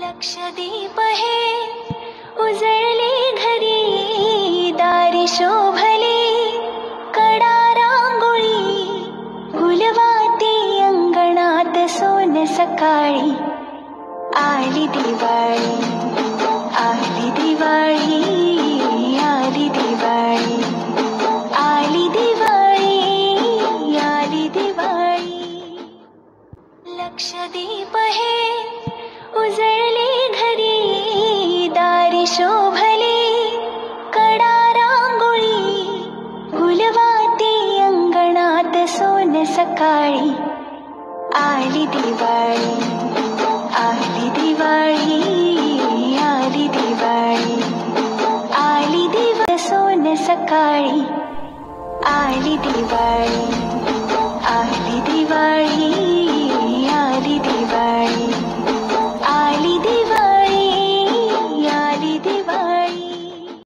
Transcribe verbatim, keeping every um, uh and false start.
लक्षदीप हे उजळले घरी, दारी शोभले कडा रांगोळी, गुलवाती अंगणात सोन सकाळी. आली दिवाळी, आली दिवाळी, आली दिवाळी, आली दिवाळी, आली दिवाळी. लक्षदीप हे उजळले घरी, दारी शोभले कडा रांगोळी, गुलवाती अंगणात सोन सकाळी. आली दिवाळी, आली दिवाळी, आली दिवाळी, आली दिवाळी, सोन सकाळी. आली दिवाळी, आली दिवाळी.